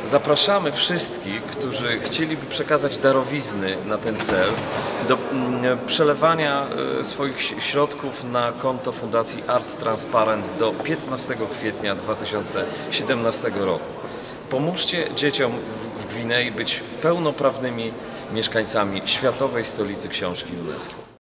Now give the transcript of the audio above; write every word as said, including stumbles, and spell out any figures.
Zapraszamy wszystkich, którzy chcieliby przekazać darowizny na ten cel, do przelewania swoich środków na konto Fundacji Art Transparent do piętnastego kwietnia dwa tysiące siedemnastego roku. Pomóżcie dzieciom w Gwinei być pełnoprawnymi mieszkańcami światowej stolicy książki UNESCO.